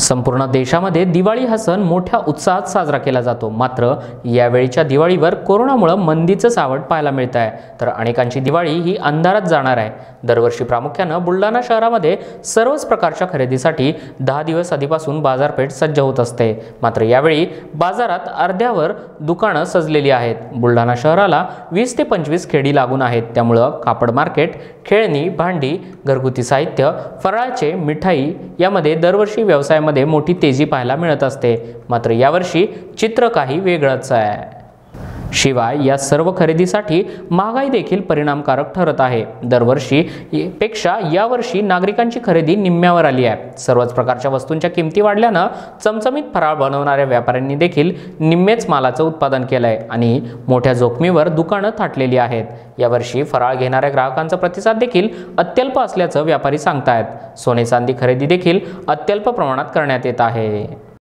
संपूर्ण देशामध्ये दिवाळी हा सण मोठ्या उत्साहात साजरा केला जातो। मात्र यावेळीच्या दिवाळीवर कोरोनामुळे मंदीचं सावट पाहायला मिळत आहे। तर अनेकांची दिवाळी ही अंधारात जाणार आहे। दरवर्षी प्रामुख्याने बुलढाणा शहरामध्ये सर्वच प्रकारच्या खरेदीसाठी 10 दिवस आधीपासून बाजारपेठ सज्ज होत असते। मात्र यावेळी बाजारात अर्ध्यावर दुकानं सजलेली आहेत। बुलढाणा शहराला 20 ते 25 खेडी लागून आहेत, त्यामुळे कापड मार्केट, खेळणी, भांडी, घरगुती साहित्य, फराळाचे, मिठाई यामध्ये दरवर्षी व्यवसायामध्ये मोठी तेजी पाहायला मिळत असते। मात्र यावर्षी चित्र काही वेगळंच आहे। शिवाय या सर्व खरेदीसाठी महागाई देखील परिणामकारक ठरत आहे। दरवर्षी पेक्षा यावर्षी नागरिकांची खरेदी निम्म्यावर आली आहे। सर्वच प्रकारच्या वस्तूंच्या किमती वाढल्यानं चमचमीत फराळ बनवणाऱ्या व्यापाऱ्यांनी देखील निम्मेच मालाचं उत्पादन केलंय आणि मोठ्या जोखमीवर दुकानं थाटलेली आहेत। यावर्षी फराळ घेणाऱ्या ग्राहकांचा प्रतिसाद देखील अत्यल्प असल्याचं व्यापारी सांगतायत। सोने चांदी खरेदी देखील अत्यल्प प्रमाणात करण्यात येत आहे।